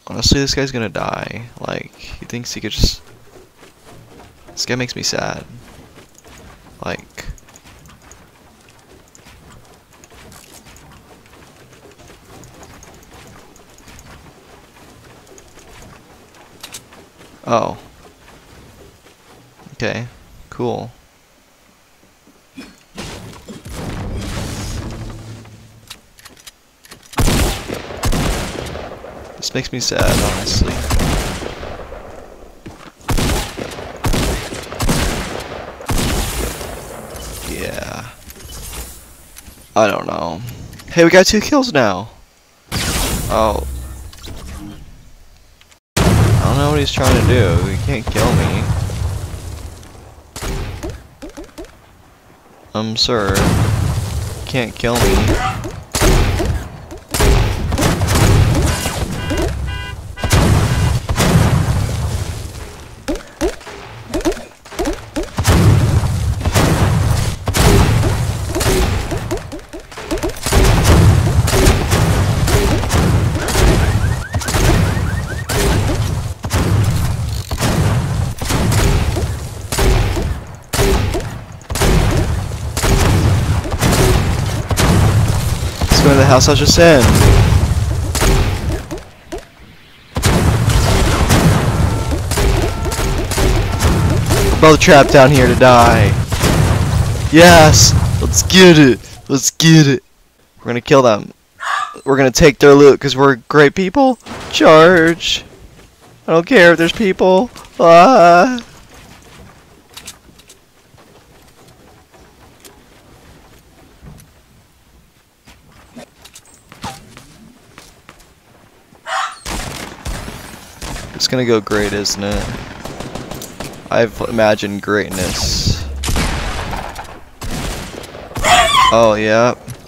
Honestly, this guy's gonna die. Like, he thinks he could just... This guy makes me sad. Like... Oh. Okay, cool. This makes me sad, honestly. Yeah. I don't know. Hey, we got 2 kills now. Oh. I don't know what he's trying to do. He can't kill me. Sir. Can't kill me. Go to the house I was just in. Brother trapped down here to die. Yes! Let's get it! Let's get it! We're gonna kill them. We're gonna take their loot because we're great people. Charge! I don't care if there's people. Ah! It's gonna go great, isn't it? I've imagined greatness. Oh, yeah.